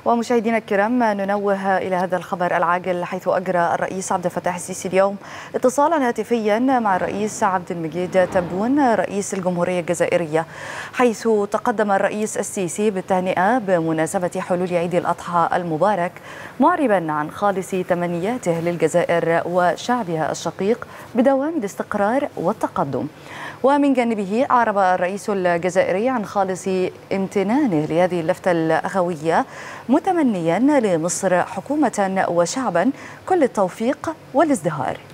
ومشاهدينا الكرام، ننوه إلى هذا الخبر العاجل، حيث أجرى الرئيس عبد الفتاح السيسي اليوم اتصالا هاتفيا مع الرئيس عبد المجيد تبون رئيس الجمهورية الجزائرية، حيث تقدم الرئيس السيسي بالتهنئة بمناسبة حلول عيد الأضحى المبارك، معربا عن خالص تمنياته للجزائر وشعبها الشقيق بدوام الاستقرار والتقدم. ومن جانبه أعرب الرئيس الجزائري عن خالص امتنانه لهذه اللفتة الأخوية، متمنيا لمصر حكومة وشعبا كل التوفيق والازدهار.